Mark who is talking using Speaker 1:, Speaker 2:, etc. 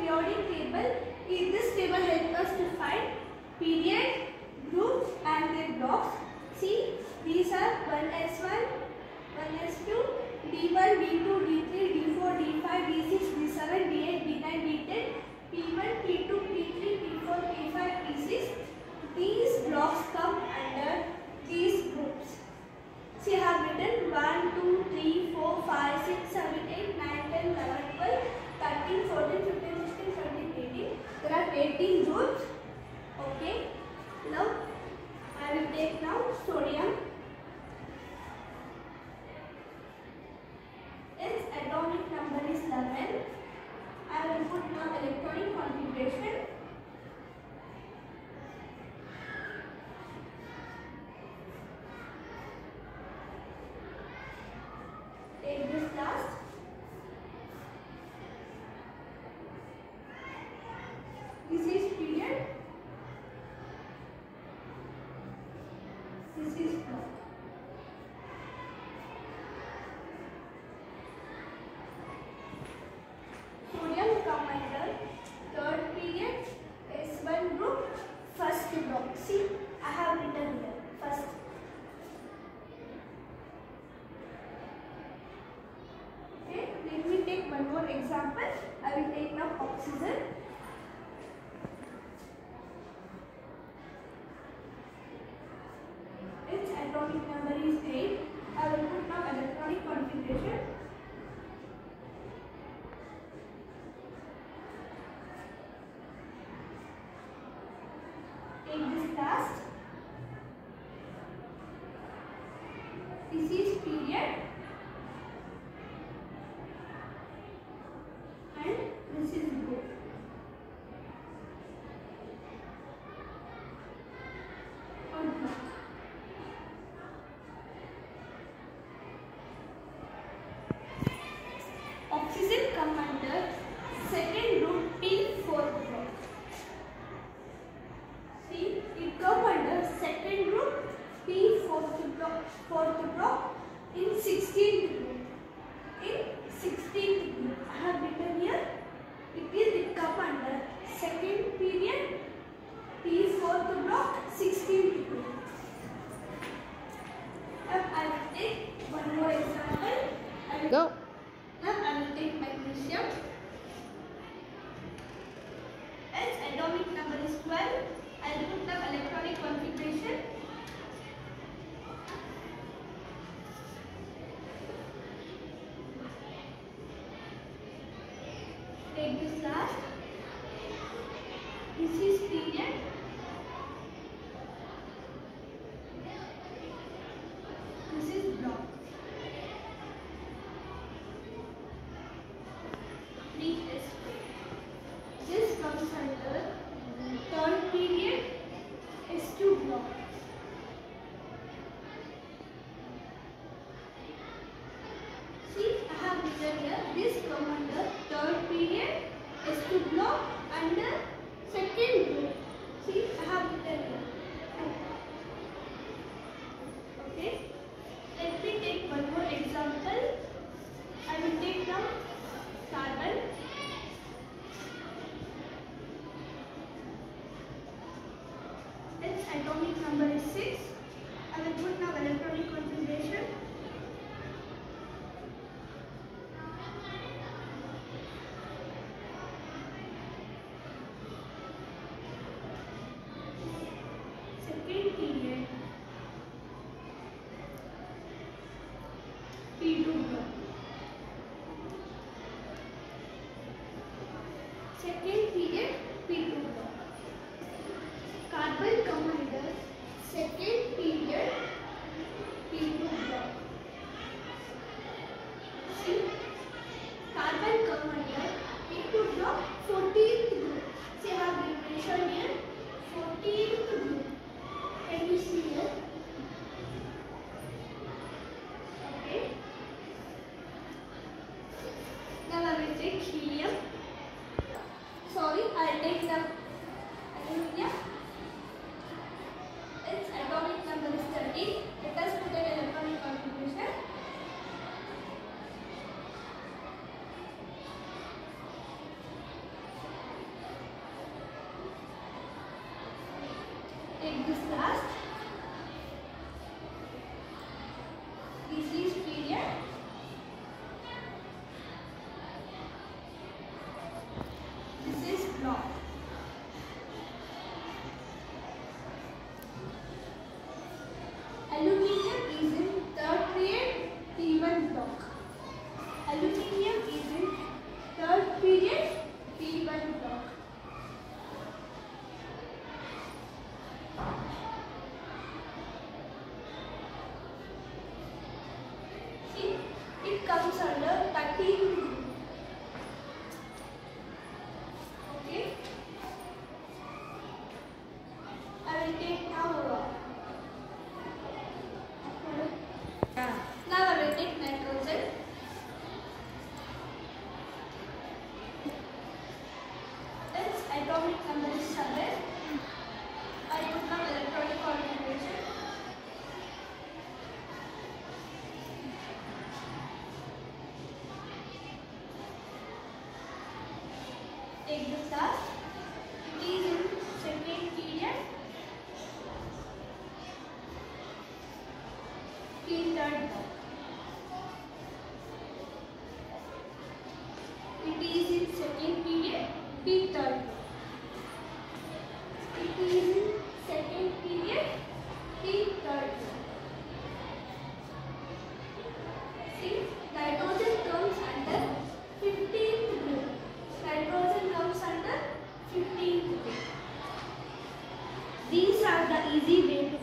Speaker 1: periodic table. This table helps us to find period, groups and their blocks. See, these are 1s1, 1s2, d1, d2, d3, d4, d5, d6, d7, d8, d9, d10, p1, p2, p3, p4, p5, p6. These blocks come under these groups. See, I have written 1, 2, 3, 4, 5, 6, 7, 8, 9, 10, 11, 12, 13, 14, 15, 16, 17, 18. There are 18 groups. Okay. Now, I will take now sodium. Its atomic number is 11. I will put now electronic configuration. Take this last. This is period. This is block. Sodium come under third period, S1 group, first block. See, I have written here first. Okay, let me take one more example. I will take now oxygen. Its atomic number is 8. I will put now electronic configuration. Take this last. This is period. And this is group. Or block. Oxygen come under second group P4 block. See, it come under second group P4 block, fourth block in 16th group. In 16th group, I have written here. It come under second period P4 block 16th group. Now I will take one more example.
Speaker 2: Go.
Speaker 1: Now I will take magnesium. Its atomic number is 12. I will put the electronic configuration. Take this last. This is period. This is block. This comes under third period S2 block. See, I have written here. This comes under third period S2 block under second group. See, I have written here. Okay. Let me take one more example. I will take now carbon. Its atomic number is 6. I will put now electronic configuration. Second period P2 block. Second period P2 block. Carbon come under second period P2 block. See, carbon come under P2 block 14th group. See, I have mentioned here 14th group. Can you see here? Okay. Now I will take helium. Sorry, I will take the aluminium. Its atomic number is 13. Let us put an electronic configuration. These are the easy way to